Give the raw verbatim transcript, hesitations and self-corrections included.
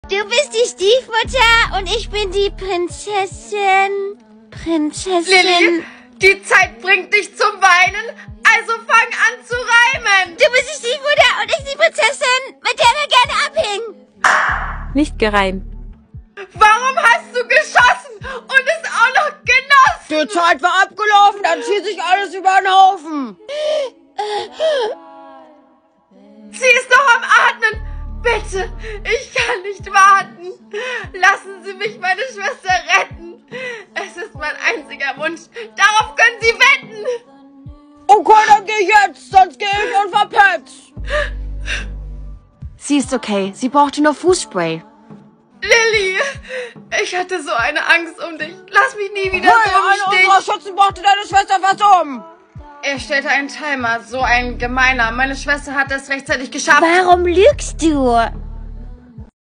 Du bist die Stiefmutter und ich bin die Prinzessin. Prinzessin. Lilly, die Zeit bringt dich zum Weinen, also fang an zu reimen. Du bist die Stiefmutter und ich die Prinzessin, mit der wir gerne abhängen. Nicht gereimt. Warum hast du geschossen und es auch noch genossen? Die Zeit war abgelaufen, dann zieht sich alles über den Haufen. Sie ist doch am Atmen. Bitte, ich kann nicht warten. Lassen Sie mich meine Schwester retten. Es ist mein einziger Wunsch. Darauf können Sie wetten. Okay, dann geh jetzt, sonst geh ich und verpetz. Sie ist okay. Sie brauchte nur Fußspray. Lilly, ich hatte so eine Angst um dich. Lass mich nie wieder Hey, so im einer Stich. unserer Schützen brachte deine Schwester fast um. Er stellte einen Timer. So ein Gemeiner. Meine Schwester hat es rechtzeitig geschafft. Warum lügst du?